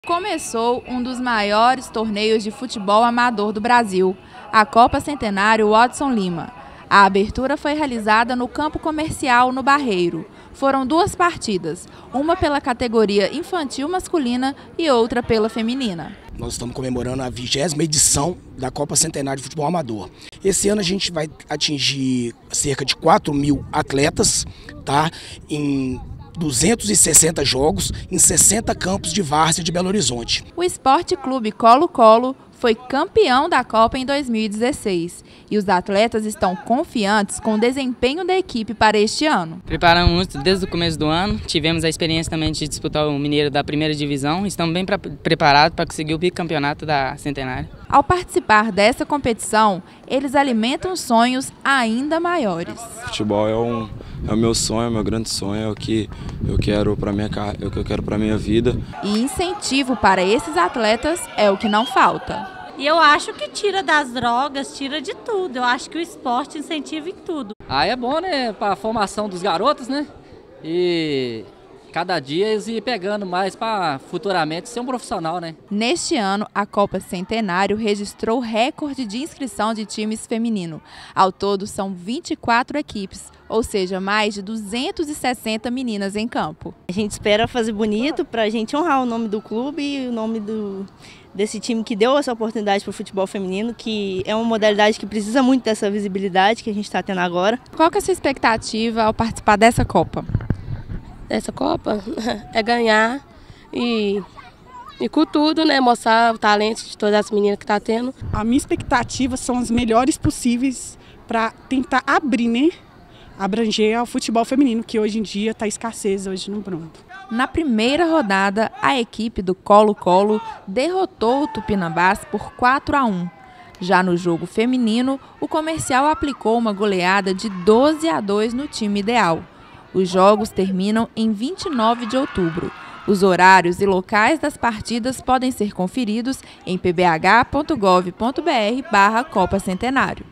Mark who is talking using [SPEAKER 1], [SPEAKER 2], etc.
[SPEAKER 1] Começou um dos maiores torneios de futebol amador do Brasil, a Copa Centenário Watson Lima. A abertura foi realizada no campo comercial no Barreiro. Foram duas partidas, uma pela categoria infantil masculina e outra pela feminina.
[SPEAKER 2] Nós estamos comemorando a 20ª edição da Copa Centenário de Futebol Amador. Esse ano a gente vai atingir cerca de 4.000 atletas, tá? Em 260 jogos em 60 campos de várzea de Belo Horizonte.
[SPEAKER 1] O Esporte Clube Colo-Colo foi campeão da Copa em 2016 e os atletas estão confiantes com o desempenho da equipe para este ano.
[SPEAKER 3] Preparamos muito desde o começo do ano, tivemos a experiência também de disputar o Mineiro da primeira divisão, estamos bem preparados para conseguir o bicampeonato da Centenário.
[SPEAKER 1] Ao participar dessa competição, eles alimentam sonhos ainda maiores.
[SPEAKER 4] Futebol é o meu sonho, é o meu grande sonho, é o que eu quero para minha vida.
[SPEAKER 1] E incentivo para esses atletas é o que não falta.
[SPEAKER 5] E eu acho que tira das drogas, tira de tudo. Eu acho que o esporte incentiva em tudo.
[SPEAKER 6] É bom, né, para a formação dos garotos, né? E cada dia eles ir pegando mais para futuramente ser um profissional, né?
[SPEAKER 1] Neste ano, a Copa Centenário registrou recorde de inscrição de times feminino. Ao todo, são 24 equipes, ou seja, mais de 260 meninas em campo.
[SPEAKER 7] A gente espera fazer bonito para a gente honrar o nome do clube e o nome desse time que deu essa oportunidade para o futebol feminino, que é uma modalidade que precisa muito dessa visibilidade que a gente está tendo agora.
[SPEAKER 1] Qual que é a sua expectativa ao participar dessa Copa?
[SPEAKER 8] Essa Copa é ganhar e com tudo, né, mostrar o talento de todas as meninas que está tendo.
[SPEAKER 9] A minha expectativa são as melhores possíveis para tentar abrir, né, abranger ao futebol feminino, que hoje em dia está escassez hoje no Bruno.
[SPEAKER 1] Na primeira rodada, a equipe do Colo-Colo derrotou o Tupinambás por 4-1. Já no jogo feminino, o Comercial aplicou uma goleada de 12-2 no time ideal. Os jogos terminam em 29 de outubro. Os horários e locais das partidas podem ser conferidos em pbh.gov.br/Copa Centenário.